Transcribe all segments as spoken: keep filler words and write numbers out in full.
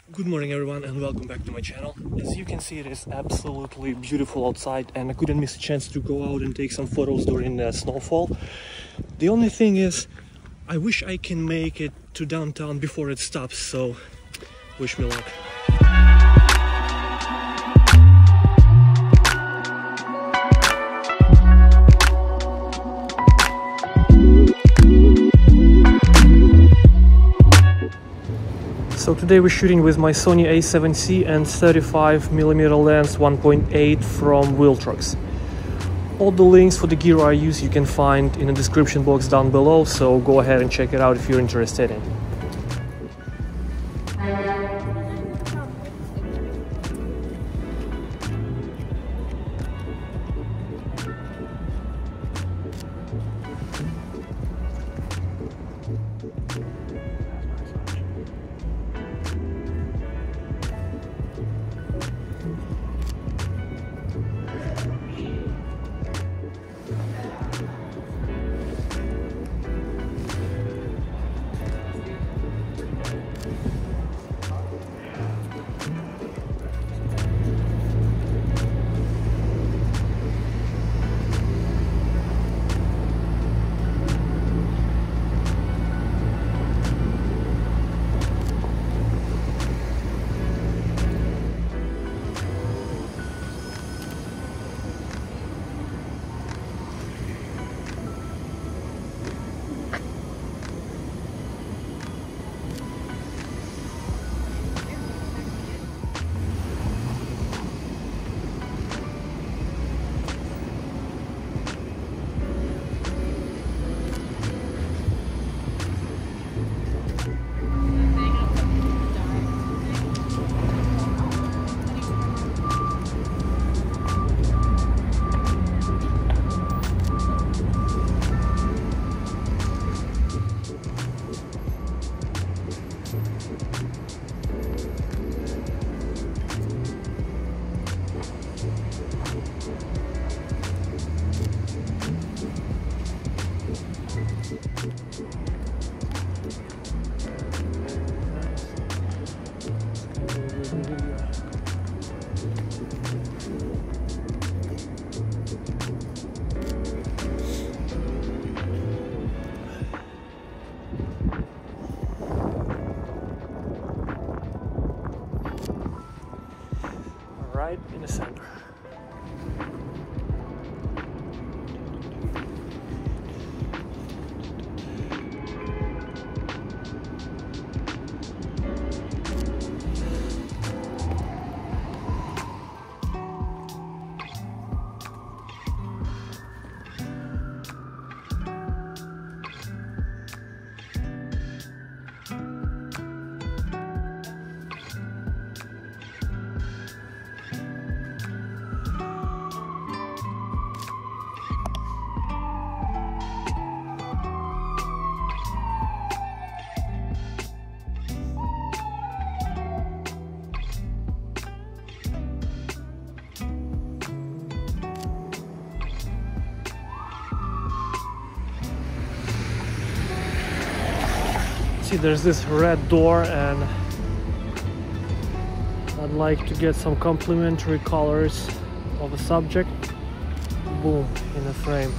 Good morning everyone and welcome back to my channel. As you can see, it is absolutely beautiful outside and I couldn't miss a chance to go out and take some photos during the snowfall. The only thing is, I wish I can make it to downtown before it stops, so wish me luck. So today we're shooting with my Sony A seven C and thirty-five millimeter lens one point eight from Viltrox. All the links for the gear I use you can find in the description box down below, so go ahead and check it out if you're interested in. Right in the center. See, there's this red door and I'd like to get some complementary colors of a subject. Boom, in the frame.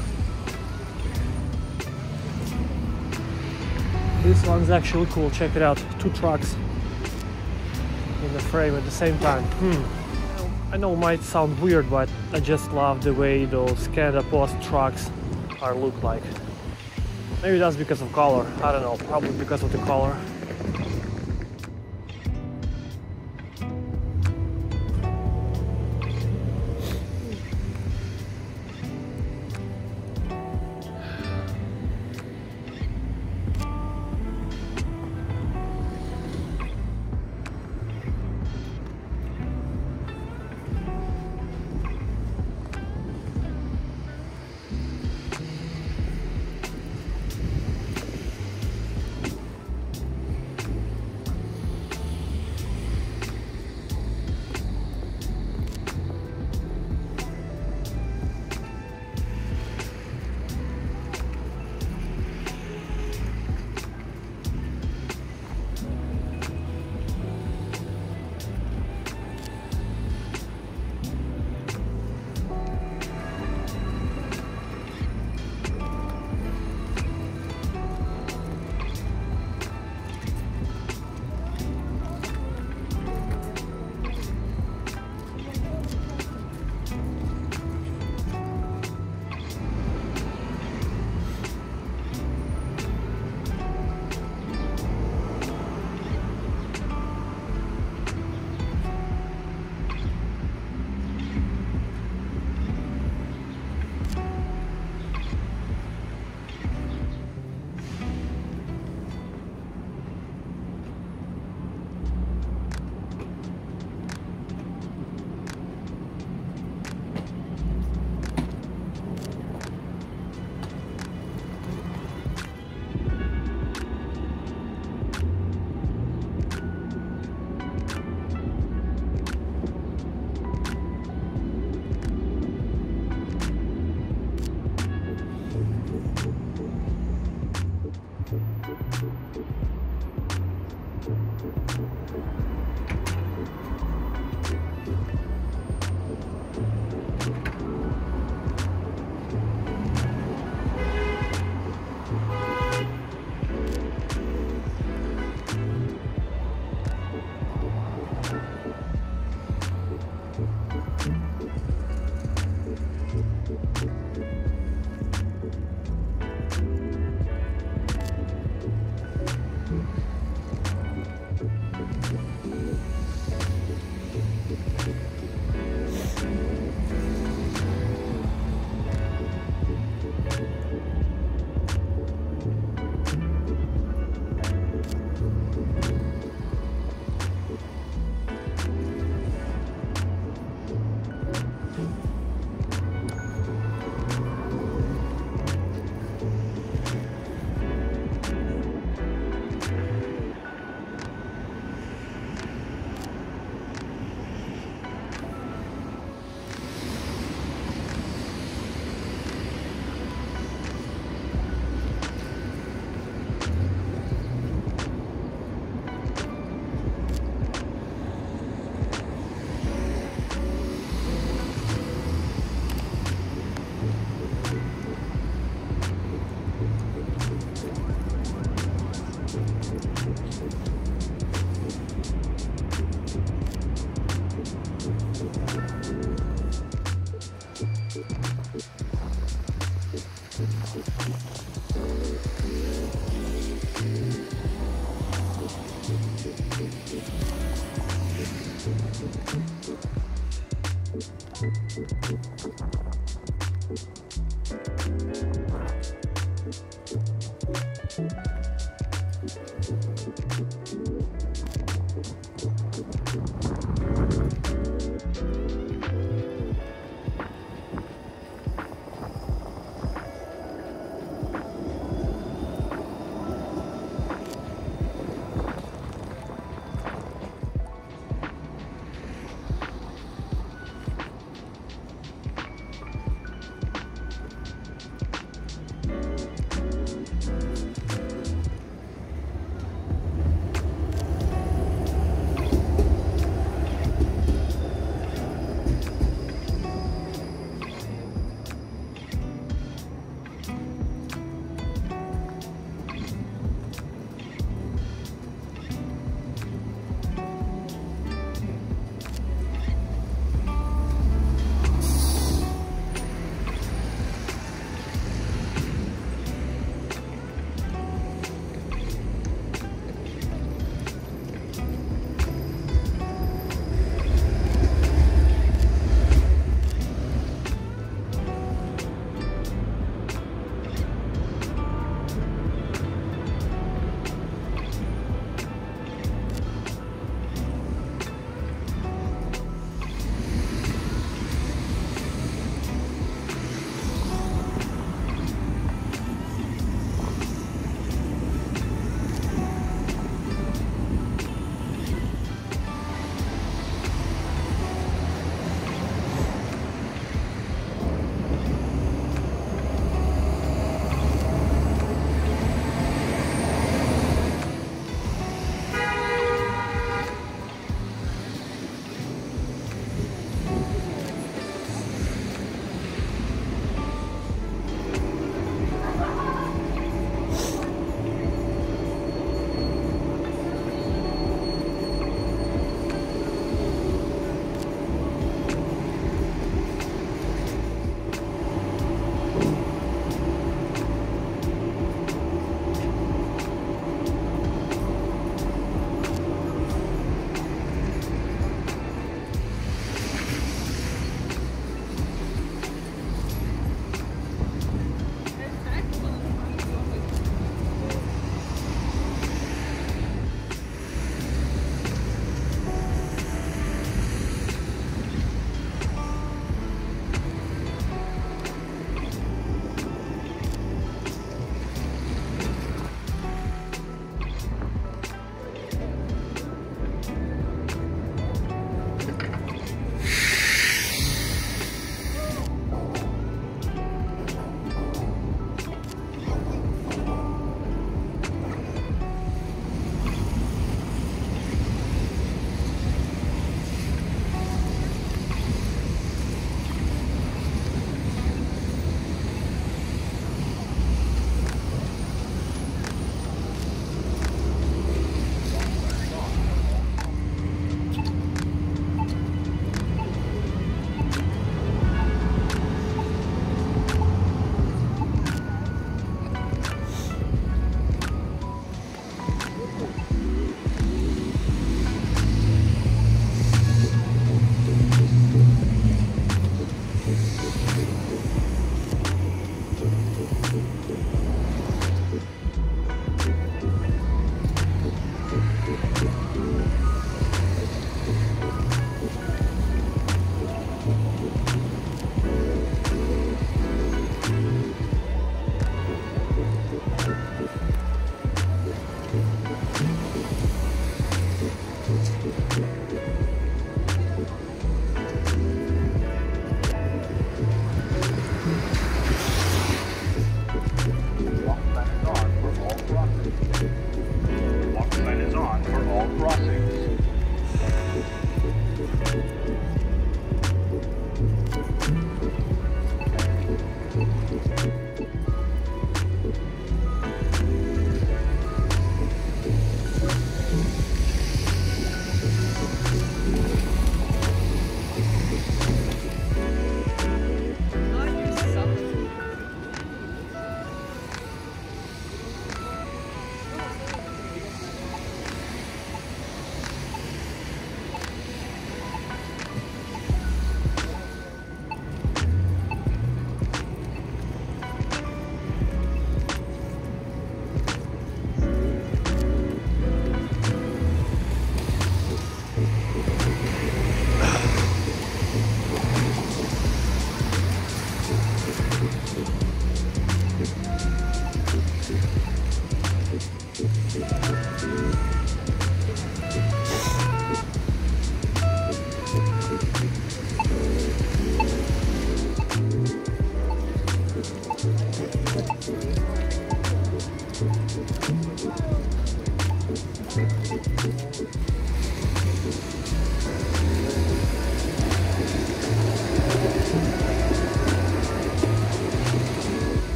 This one's actually cool, check it out. Two trucks in the frame at the same time. Hmm. I know it might sound weird, but I just love the way those Canada Post trucks are look like. Maybe that's because of color, I don't know, probably because of the color.